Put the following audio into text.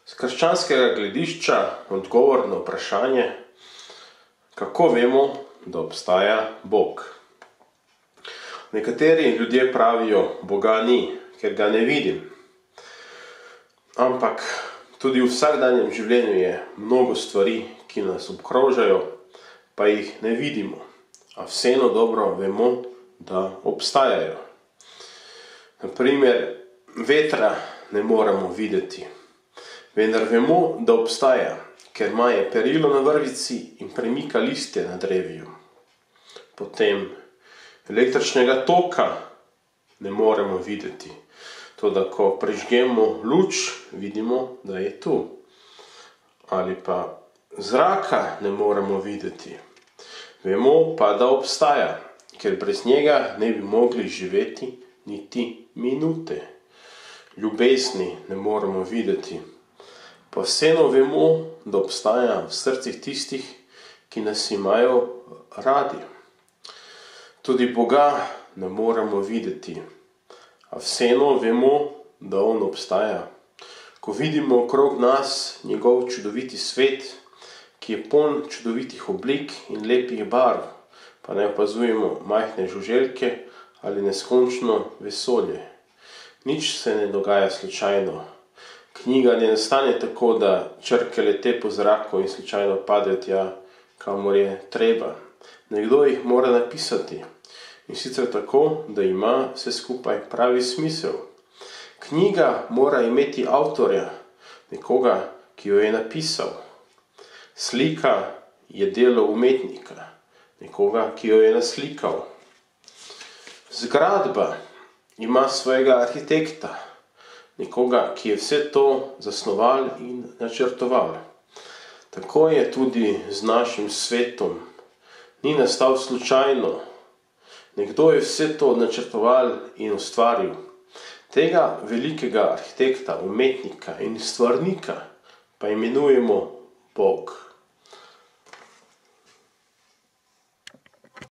Z krščanskega gledišča odgovor na vprašanje, kako vemo, da obstaja Bog. Nekateri ljudje pravijo, Boga ni, ker ga ne vidim. Ampak tudi v vsakdanjem življenju je mnogo stvari, ki nas obkrožajo, pa jih ne vidimo, a vseeno dobro vemo, da obstajajo. Na primer, vetra ne moremo videti, vendar vemo, da obstaja, ker maje perilo na vrvici in premika listje na drevju. Potem električnega toka ne moremo videti, toda ko prižgemo luč, vidimo, da je tu. Ali pa zraka ne moremo videti, vemo pa, da obstaja, ker brez njega ne bi mogli živeti niti minute. Ljubezni ne moremo videti, pa vseeno vemo, da obstaja v srcih tistih, ki nas imajo radi. Tudi Boga ne moremo videti, a vseeno vemo, da on obstaja. Ko vidimo okrog nas njegov čudoviti svet, ki je poln čudovitih oblik in lepih barv, pa ne opazujemo majhne žuželke ali neskončno vesolje. Nič se ne dogaja slučajno. Knjiga ne nastane tako, da črke lete po zraku in slučajno padejo tja, kamor je treba. Nekdo jih mora napisati, in sicer tako, da ima vse skupaj pravi smisel. Knjiga mora imeti avtorja, nekoga, ki jo je napisal. Slika je delo umetnika, nekoga, ki jo je naslikal. Zgradba ima svojega arhitekta, nekoga, ki je vse to zasnoval in načrtoval. Tako je tudi z našim svetom. Ni nastal slučajno. Nekdo je vse to načrtoval in ustvaril. Tega velikega arhitekta, umetnika in stvarnika pa imenujemo Bog.